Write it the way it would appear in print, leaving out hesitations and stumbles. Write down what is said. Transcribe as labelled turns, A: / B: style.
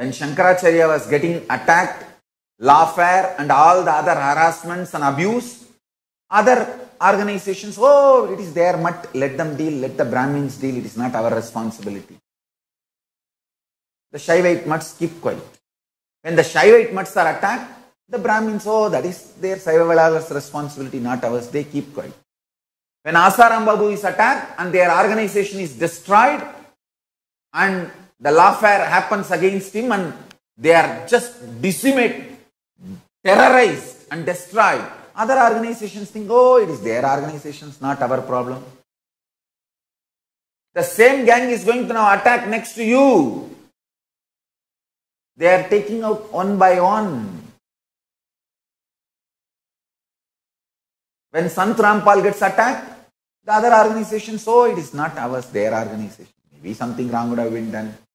A: When Shankaracharya was getting attacked, lawfare and all the other harassments and abuse, other organizations, oh, it is their mutt, let them deal, let the Brahmins deal, it is not our responsibility. The Shaivite mutts keep quiet. When the Shaivite mutts are attacked, the Brahmins, oh, that is their Saivavalala's responsibility, not ours, they keep quiet. When Asaram Babu is attacked and their organization is destroyed and the lawfare happens against him and they are just decimated, terrorized and destroyed, other organizations think, oh, it is their organizations, not our problem. The same gang is going to now attack next to you. They are taking out one by one. When Sant Rampal gets attacked, the other organizations, oh, it is not ours, their organization. Maybe something wrong would have been done.